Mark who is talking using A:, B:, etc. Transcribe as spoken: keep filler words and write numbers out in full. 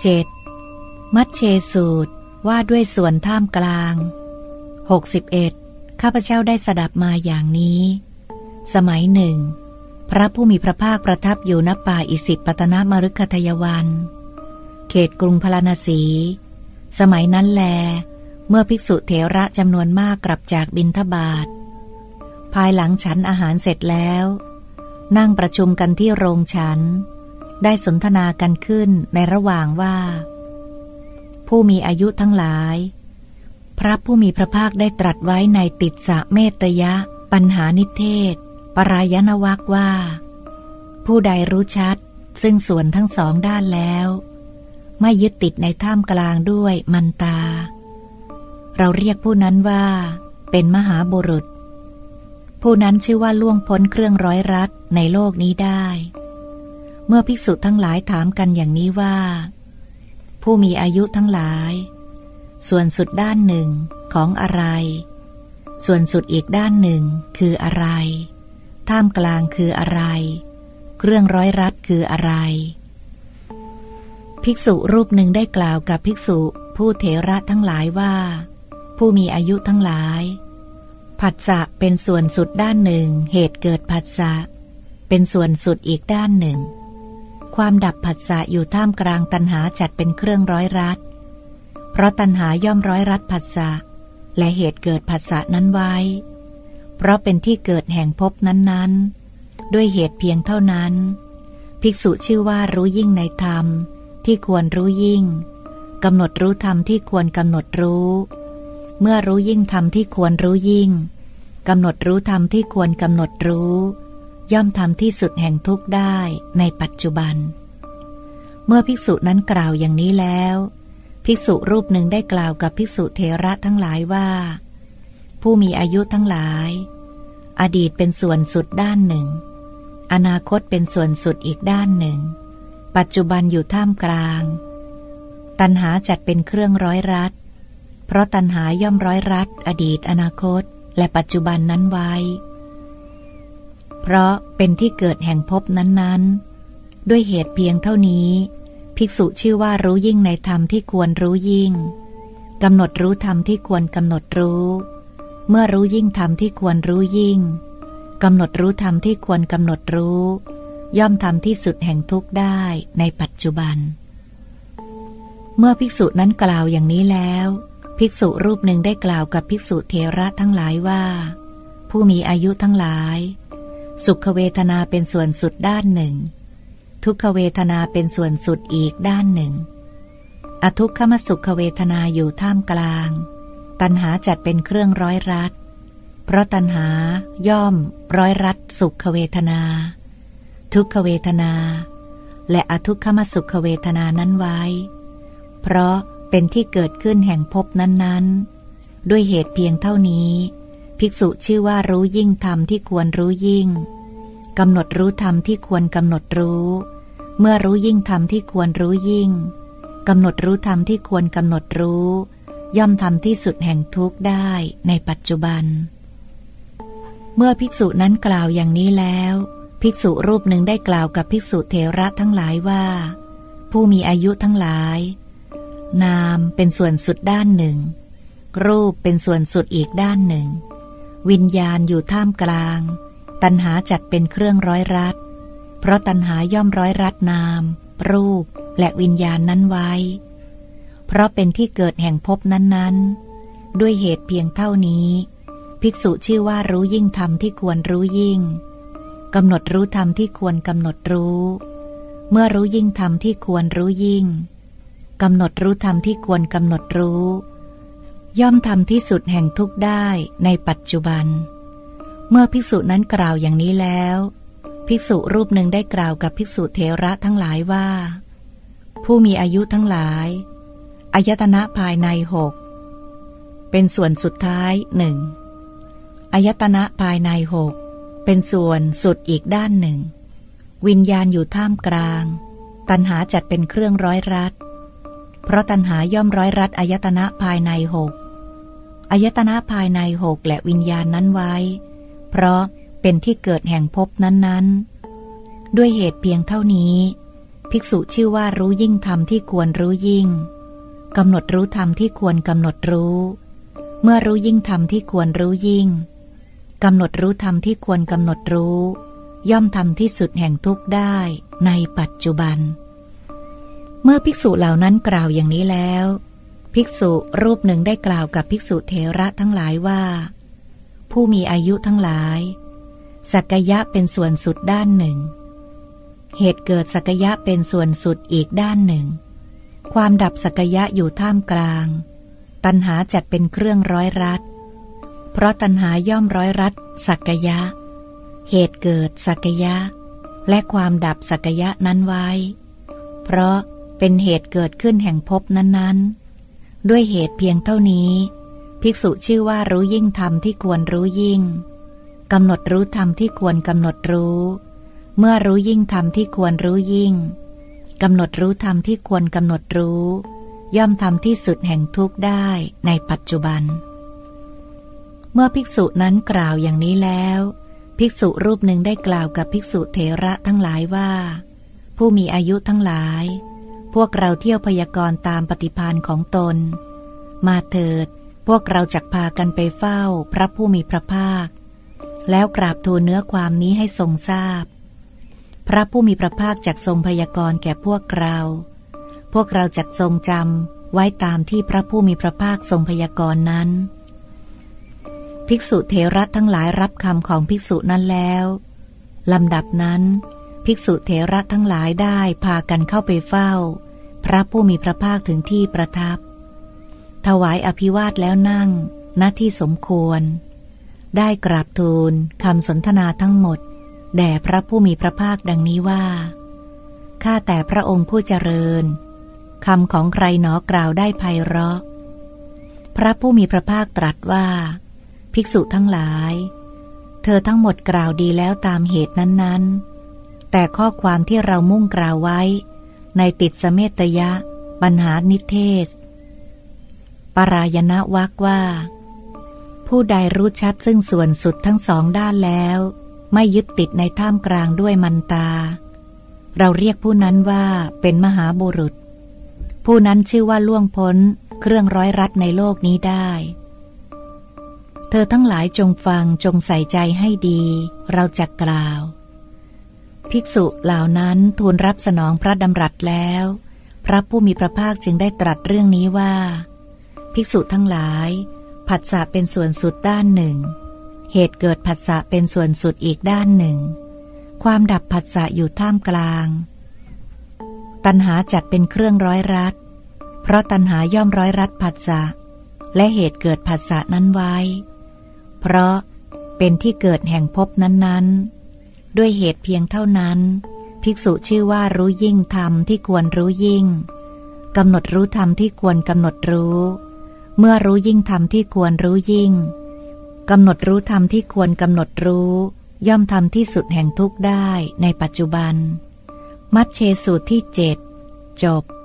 A: เจ็ดมัชเชสูตรว่าด้วยส่วนท่ามกลางหกสิบเอ็ดข้าพเจ้าได้สดับมาอย่างนี้สมัยหนึ่งพระผู้มีพระภาคประทับอยู่ณป่าอิสิปตนมฤคทายวันเขตกรุงพาราณสีสมัยนั้นแลเมื่อภิกษุเถระจำนวนมากกลับจากบิณฑบาตภายหลังฉันอาหารเสร็จแล้วนั่งประชุมกันที่โรงฉันได้สนทนากันขึ้นในระหว่างว่าผู้มีอายุทั้งหลายพระผู้มีพระภาคได้ตรัสไว้ในติสสะเมตยะปัญหานิเทศปรายณวรรคว่าผู้ใดรู้ชัดซึ่งส่วนทั้งสองด้านแล้วไม่ยึดติดในท่ามกลางด้วยมันตาเราเรียกผู้นั้นว่าเป็นมหาบุรุษผู้นั้นชื่อว่าล่วงพ้นเครื่องร้อยรัดในโลกนี้ได้เมื่อภิกษุทั้งหลายถามกันอย่างนี้ว่าผู้มีอายุทั้งหลายส่วนสุดด้านหนึ่งของอะไรส่วนสุดอีกด้านหนึ่งคืออะไรท่ามกลางคืออะไรเครื่องร้อยรัดคืออะไรภิกษุรูปหนึ่งได้กล่าวกับภิกษุผู้เถระทั้งหลายว่าผู้มีอายุทั้งหลายผัสสะเป็นส่วนสุดด้านหนึ่งเหตุเกิดผัสสะเป็นส่วนสุดอีกด้านหนึ่งความดับผัสสะอยู่ท่ามกลางตัณหาจัดเป็นเครื่องร้อยรัดเพราะตัณหาย่อมร้อยรัดผัสสะและเหตุเกิดผัสสะนั้นไว้เพราะเป็นที่เกิดแห่งภพนั้นๆด้วยเหตุเพียงเท่านั้นภิกษุชื่อว่ารู้ยิ่งในธรรมที่ควรรู้ยิ่งกำหนดรู้ธรรมที่ควรกำหนดรู้เมื่อรู้ยิ่งธรรมที่ควรรู้ยิ่งกำหนดรู้ธรรมที่ควรกำหนดรู้ย่อมทำที่สุดแห่งทุกข์ได้ในปัจจุบันเมื่อภิกษุนั้นกล่าวอย่างนี้แล้วภิกษุรูปหนึ่งได้กล่าวกับภิกษุเถระทั้งหลายว่าผู้มีอายุทั้งหลายอดีตเป็นส่วนสุดด้านหนึ่งอนาคตเป็นส่วนสุดอีกด้านหนึ่งปัจจุบันอยู่ท่ามกลางตัณหาจัดเป็นเครื่องร้อยรัดเพราะตัณหาย่อมร้อยรัดอดีตอนาคตและปัจจุบันนั้นไว้เพราะเป็นที่เกิดแห่งภพนั้นๆด้วยเหตุเพียงเท่านี้ภิกษุชื่อว่ารู้ยิ่งในธรรมที่ควรรู้ยิ่งกำหนดรู้ธรรมที่ควรกำหนดรู้เมื่อรู้ยิ่งธรรมที่ควรรู้ยิ่งกำหนดรู้ธรรมที่ควรกำหนดรู้ย่อมทำที่สุดแห่งทุกข์ได้ในปัจจุบันเมื่อภิกษุนั้นกล่าวอย่างนี้แล้วภิกษุรูปหนึ่งได้กล่าวกับภิกษุเถระทั้งหลายว่าผู้มีอายุทั้งหลายสุขเวทนาเป็นส่วนสุดด้านหนึ่งทุกขเวทนาเป็นส่วนสุดอีกด้านหนึ่งอทุกขมสุขเวทนาอยู่ท่ามกลางตัณหาจัดเป็นเครื่องร้อยรัดเพราะตัณหาย่อมร้อยรัดสุขเวทนาทุกขเวทนาและอทุกขมสุขเวทนานั้นไว้เพราะเป็นที่เกิดขึ้นแห่งภพนั้นๆด้วยเหตุเพียงเท่านี้ภิกษุชื่อว่ารู้ยิ่งธรรมที่ควรรู้ยิ่งกำหนดรู้ธรรมที่ควรกำหนดรู้เมื่อรู้ยิ่งธรรมที่ควรรู้ยิ่งกำหนดรู้ธรรมที่ควรกำหนดรู้ย่อมทำที่สุดแห่งทุกข์ได้ในปัจจุบันเมื่อภิกษุนั้นกล่าวอย่างนี้แล้วภิกษุรูปหนึ่งได้กล่าวกับภิกษุเถระทั้งหลายว่าผู้มีอายุทั้งหลายนามเป็นส่วนสุดด้านหนึ่งรูปเป็นส่วนสุดอีกด้านหนึ่งวิญญาณอยู่ท่ามกลางตัณหาจัดเป็นเครื่องร้อยรัดเพราะตัณหาย่อมร้อยรัดนามรูปและวิญญาณนั้นไว้เพราะเป็นที่เกิดแห่งภพนั้นๆด้วยเหตุเพียงเท่านี้ภิกษุชื่อว่ารู้ยิ่งธรรมที่ควรรู้ยิ่งกำหนดรู้ธรรมที่ควรกำหนดรู้เมื่อรู้ยิ่งธรรมที่ควรรู้ยิ่งกำหนดรู้ธรรมที่ควรกำหนดรู้ย่อมทำที่สุดแห่งทุกข์ได้ในปัจจุบันเมื่อภิกษุนั้นกล่าวอย่างนี้แล้วภิกษุรูปหนึ่งได้กล่าวกับภิกษุเถระทั้งหลายว่าผู้มีอายุทั้งหลายอายตนะภายในหกเป็นส่วนสุดท้ายหนึ่งอายตนะภายในหกเป็นส่วนสุดอีกด้านหนึ่งวิญญาณอยู่ท่ามกลางตัณหาจัดเป็นเครื่องร้อยรัดเพราะตัณหาย่อมร้อยรัดอายตนะภายในหกอายตนะภายในหกและวิญญาณนั้นไว้เพราะเป็นที่เกิดแห่งภพนั้นๆด้วยเหตุเพียงเท่านี้ภิกษุชื่อว่ารู้ยิ่งธรรมที่ควรรู้ยิ่งกำหนดรู้ธรรมที่ควรกำหนดรู้เมื่อรู้ยิ่งธรรมที่ควรรู้ยิ่งกำหนดรู้ธรรมที่ควรกำหนดรู้ย่อมทำที่สุดแห่งทุกข์ได้ในปัจจุบันเมื่อภิกษุเหล่านั้นกล่าวอย่างนี้แล้วภิกษุรูปหนึ่งได้กล่าวกับภิกษุเถระทั้งหลายว่าผู้มีอายุทั้งหลายสักกยะเป็นส่วนสุดด้านหนึ่งเหตุเกิดสักกยะเป็นส่วนสุดอีกด้านหนึ่งความดับสักกยะอยู่ท่ามกลางตัณหาจัดเป็นเครื่องร้อยรัดเพราะตัณหาย่อมร้อยรัดสักกยะเหตุเกิดสักกยะและความดับสักกยะนั้นไว้เพราะเป็นเหตุเกิดขึ้นแห่งภพนั้นๆด้วยเหตุเพียงเท่านี้ภิกษุชื่อว่ารู้ยิ่งธรรมที่ควรรู้ยิ่งกำหนดรู้ธรรมที่ควรกำหนดรู้เมื่อรู้ยิ่งธรรมที่ควรรู้ยิ่งกำหนดรู้ธรรมที่ควรกำหนดรู้ย่อมทำที่สุดแห่งทุกข์ได้ในปัจจุบันเมื่อภิกษุนั้นกล่าวอย่างนี้แล้วภิกษุรูปหนึ่งได้กล่าวกับภิกษุเถระทั้งหลายว่าผู้มีอายุทั้งหลายพวกเราเที่ยวพยากรณ์ตามปฏิภาณของตนมาเถิดพวกเราจักพากันไปเฝ้าพระผู้มีพระภาคแล้วกราบทูลเนื้อความนี้ให้ทรงทราบพระผู้มีพระภาคจักทรงพยากรณ์แก่พวกเราพวกเราจักทรงจำไว้ตามที่พระผู้มีพระภาคทรงพยากรณ์นั้นภิกษุเถระทั้งหลายรับคำของภิกษุนั้นแล้วลำดับนั้นภิกษุเถระทั้งหลายได้พากันเข้าไปเฝ้าพระผู้มีพระภาคถึงที่ประทับถวายอภิวาทแล้วนั่งณที่สมควรได้กราบทูลคำสนทนาทั้งหมดแด่พระผู้มีพระภาคดังนี้ว่าข้าแต่พระองค์ผู้เจริญคำของใครหนอกล่าวได้ไพเราะพระผู้มีพระภาคตรัสว่าภิกษุทั้งหลายเธอทั้งหมดกล่าวดีแล้วตามเหตุนั้นๆแต่ข้อความที่เรามุ่งกล่าวไว้ในติสสเมตยะปัญหานิเทศปรายณวรรคว่าผู้ใดรู้ชัดซึ่งส่วนสุดทั้งสองด้านแล้วไม่ยึดติดในท่ามกลางด้วยมันตาเราเรียกผู้นั้นว่าเป็นมหาบุรุษผู้นั้นชื่อว่าล่วงพ้นเครื่องร้อยรัดในโลกนี้ได้เธอทั้งหลายจงฟังจงใส่ใจให้ดีเราจะกล่าวภิกษุเหล่านั้นทูลรับสนองพระดำรัสแล้วพระผู้มีพระภาคจึงได้ตรัสเรื่องนี้ว่าภิกษุทั้งหลายผัสสะเป็นส่วนสุดด้านหนึ่งเหตุเกิดผัสสะเป็นส่วนสุดอีกด้านหนึ่งความดับผัสสะอยู่ท่ามกลางตัณหาจัดเป็นเครื่องร้อยรัดเพราะตัณหาย่อมร้อยรัดผัสสะและเหตุเกิดผัสสะนั้นไว้เพราะเป็นที่เกิดแห่งภพนั้นๆด้วยเหตุเพียงเท่านั้นภิกษุชื่อว่ารู้ยิ่งธรรมที่ควรรู้ยิ่งกำหนดรู้ธรรมที่ควรกำหนดรู้เมื่อรู้ยิ่งธรรมที่ควรรู้ยิ่งกำหนดรู้ธรรมที่ควรกำหนดรู้ย่อมทำที่สุดแห่งทุกข์ได้ในปัจจุบันมัชเชสูตรที่เจ็ดจบ